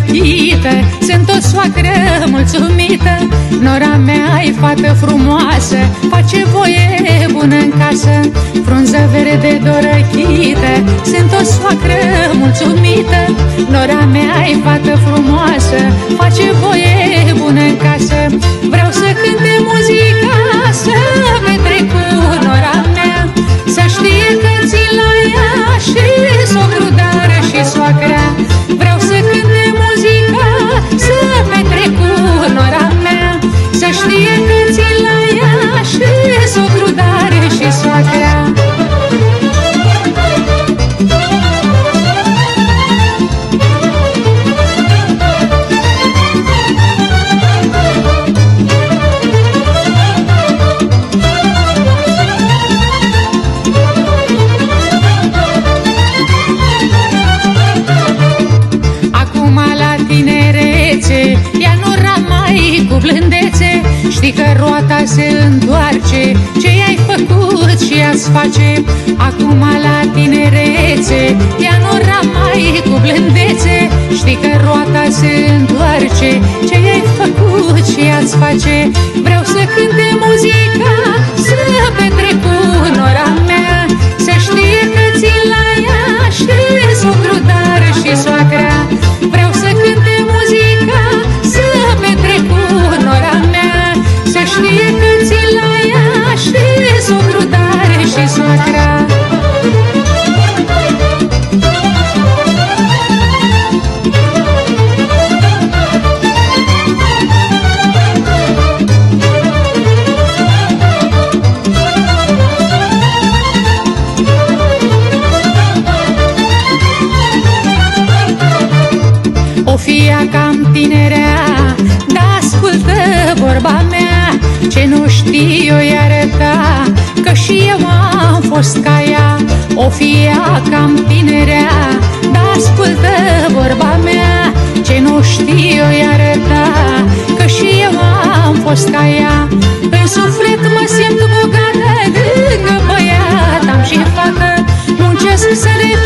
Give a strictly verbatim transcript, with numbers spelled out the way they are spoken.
răchită, sunt o soacră mulțumită. Nora mea-i fată frumoasă, face voie bună în casă. Frunză verde dorăchită, sunt o soacră mulțumită. Nora mea-i fată frumoasă, face voie bună în casă. Vreau să cânte muzica, să petrec cu nora mea, să știe că țin la ea și socru, dar și soacra. Vreau să cânte muzica, să petrec cu nora mea, să știe că țin la ea și socru, dar și soacra. Cu blândețe, știi că roata se întoarce, ce i-ai făcut și ea-ți face. Acum la tinerețe, ea nu mai cu blândețe, știi că roata se întoarce, ce i-ai făcut și ea-ți face. Vreau să cânte muzica, să petrec cu nora mea, să știe că țin la ea și socru, dar și soacra. Vreau să cânte muzica, să petrec cu nora mea, să știe că țin la ea și socru, dar și soacra. O fia cam tinerea, dar ascultă vorba mea, ce nu știu i arăta, că și eu am fost ca ea. O fia cam tinerea, dar ascultă vorba mea, ce nu știu i arăta, că și eu am fost ca ea. În suflet mă simt bogată, lângă băiat am și fată, muncesc să le